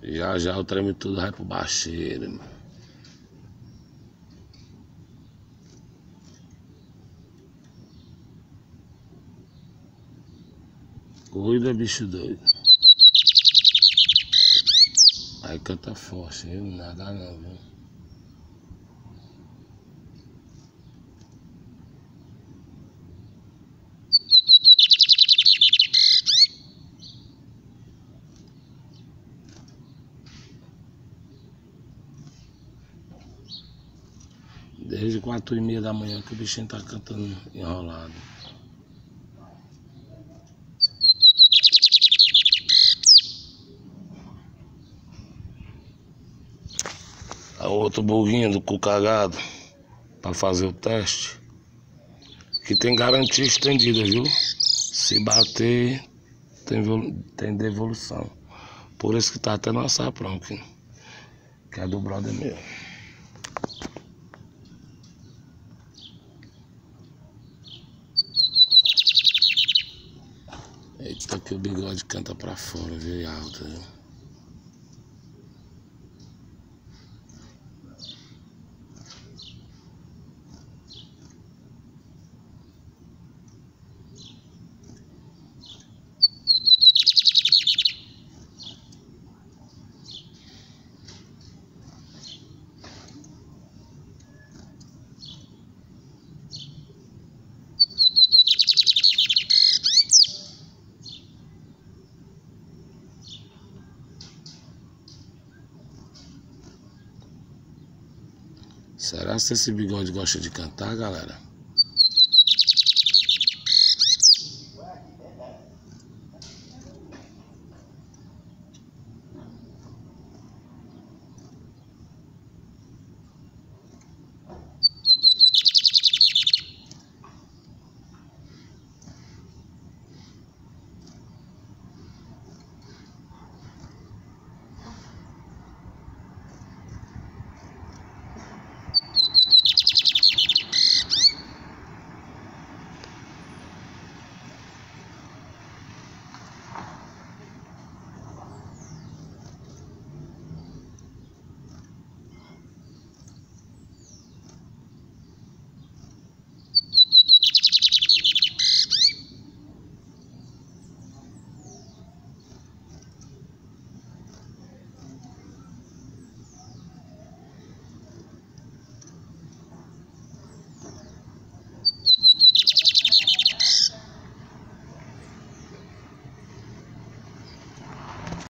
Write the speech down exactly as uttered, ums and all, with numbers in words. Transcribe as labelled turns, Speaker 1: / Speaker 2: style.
Speaker 1: Já já o treme tudo vai pro baixeiro, irmão. Cuida, bicho doido. Aí canta forte, viu? Nada não, viu? Desde quatro e meia da manhã que o bichinho tá cantando enrolado. A outro buguinho do cu cagado pra fazer o teste. Que tem garantia estendida, viu? Se bater, tem, tem devolução. Por isso que tá até no açaprão aqui. Que é do brother meu. Eita, que o bigode canta pra fora, viu? Alto, viu? Será que esse bigode gosta de cantar, galera?